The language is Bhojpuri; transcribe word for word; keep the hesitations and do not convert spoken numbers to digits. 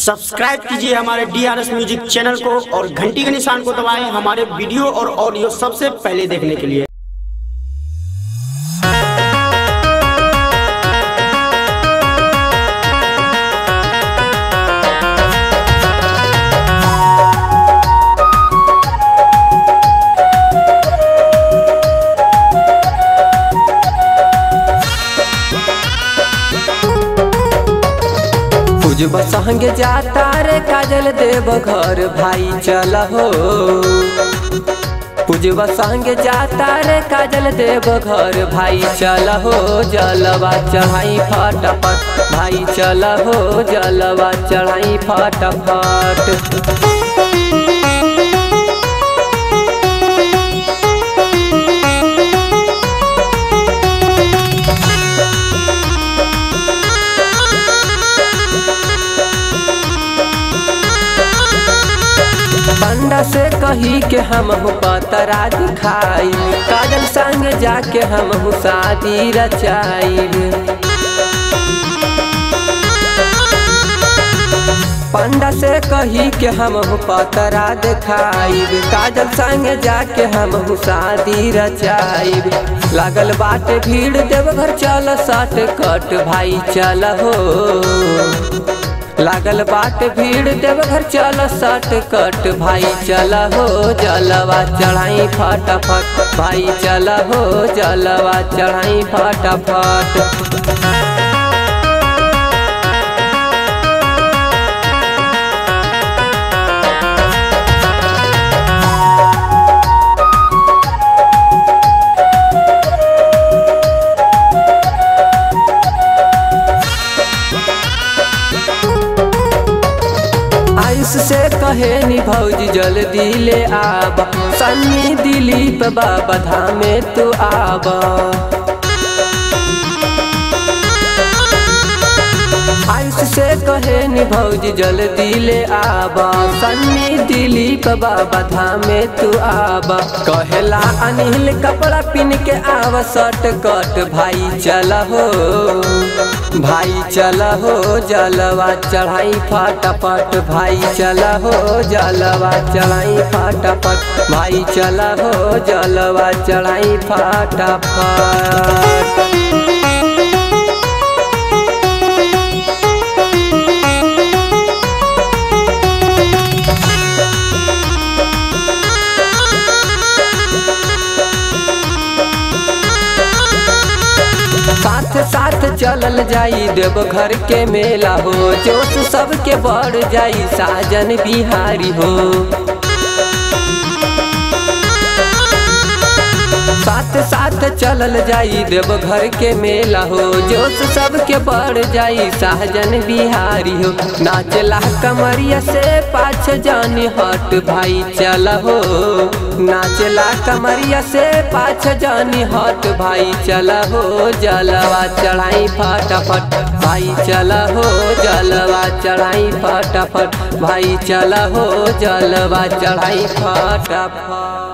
सब्सक्राइब कीजिए हमारे D R S music channel को और घंटी के निशान को दबाएं हमारे वीडियो और ऑडियो सबसे पहले देखने के लिए। पूजवा संगे जाता रे काजल देव घर भाई चल हो। पूजवा संगे जाता रे काजल देव घर भाई चल हो। जलवा चढ़ाई फटाफट भाई चल हो। जलवा चढ़ाई फटाफट। पंडा से कही के हम पतरा दिखाई काजल संग जाके हम शादी रचाई। पंडा से कही के हम पतरा दिखाई काजल संग जाके हम शादी रचाई। लागल बाटे भीड़ देवघर चल साथ कट भाई चल हो। लागल बाट भीड़ देवघर चल सट कट भाई चल हो। जलवा चढ़ाई फटाफट भाई चल हो। जलवा चढ़ाई फटाफट। से कहे नी भौजी जल्दी ले आब सन्नी दिलीप बाबा धामे तू आब। आयुष से कहे नी भौजी जल्दी ले आब सन्नी दिलीप बाबा धामे तू आब। कहेला अनिल कपड़ा पिन के आव सट कट भाई चल हो। भाई चल हो। जलवा चढ़ाई फटाफट भाई चल हो। जलवा चढ़ाई फटाफट भाई चल हो। जलवा चढ़ाई फटाफट। साथ साथ चलल जाई देवघर के मेला हो। जोश सबके बढ़ जाई साजन बिहारी हो। साथ साथ चलल जाई देवघर के मेला हो। जोश सबके बढ़ जाई साजन बिहारी हो। नाचला कमरिया से पाछ जानी हट भाई चल हो। नाचला कमरिया से पाछ जानी हट भाई चल हो। जलवा चढ़ाई फटाफट भाई चल हो। जलवा चढ़ाई फटाफट भाई चल हो। जलवा चढ़ाई फटाफट।